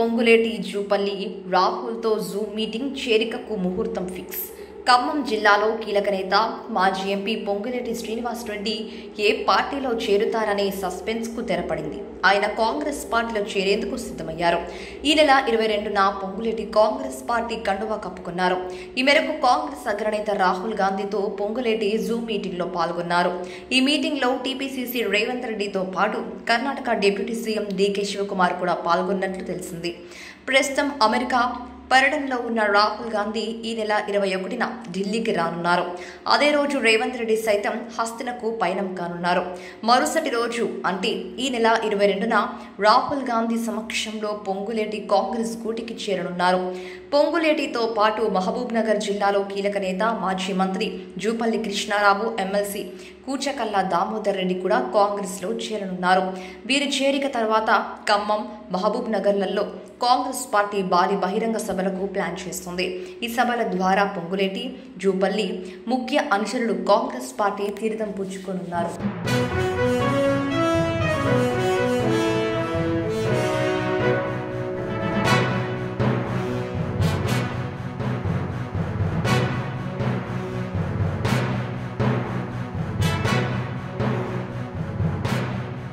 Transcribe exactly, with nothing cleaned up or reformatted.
పొంగులేటి జూపల్లి రాహుల్తో zoom meeting చేరికకు ముహూర్తం ఫిక్స్. ఖమ్మం జిల్లాలో కీలక నేత మాజీ ఎంపీ పొంగులేటి శ్రీనివాసరెడ్డి ఏ పార్టీలో చేరుతారనే సస్పెన్స్ కు తెరపడింది. ఆయన కాంగ్రెస్ పార్టీలో చేరేందుకు సిద్ధమయ్యారు. ఈ నెల ఇరవై రెండున పొంగులేటి కాంగ్రెస్ పార్టీ కండువా కప్పుకున్నారు. ఈ మేరకు కాంగ్రెస్ అగ్రనేత రాహుల్ గాంధీతో పొంగులేటి జూమ్ మీటింగ్ లో పాల్గొన్నారు. ఈ మీటింగ్ లో టీపీసీసీ రేవంత్ రెడ్డితో పాటు కర్ణాటక డిప్యూటీ సీఎం డీకే శివకుమార్ కూడా పాల్గొన్నట్లు తెలిసింది. ప్రస్తుతం అమెరికా పర్యటనలో ఉన్న రాహుల్ గాంధీ ఈ నెల ఇరవై ఒకటిన ఢిల్లీకి రానున్నారు. అదే రోజు రేవంత్ రెడ్డి సైతం హస్తినకు పయనం కానున్నారు. మరుసటి రోజు అంటే ఈ నెల ఇరవై రెండున రాహుల్ గాంధీ సమక్షంలో పొంగులేటి కాంగ్రెస్ గూటికి చేరనున్నారు. పొంగులేటితో పాటు మహబూబ్ నగర్ జిల్లాలో కీలక నేత మాజీ మంత్రి జూపల్లి కృష్ణారావు, ఎమ్మెల్సీ కూచకల్లా దామోదర్ రెడ్డి కూడా కాంగ్రెస్ లో చేరనున్నారు. వీరి చేరిక తర్వాత ఖమ్మం, మహబూబ్ నగర్లలో కాంగ్రెస్ పార్టీ భారీ బహిరంగ సభలకు ప్లాన్ చేస్తుంది. ఈ సభల ద్వారా పొంగులేటి, జూపల్లి ముఖ్య అనుచరులు కాంగ్రెస్ పార్టీ తీర్థం పుచ్చుకోనున్నారు.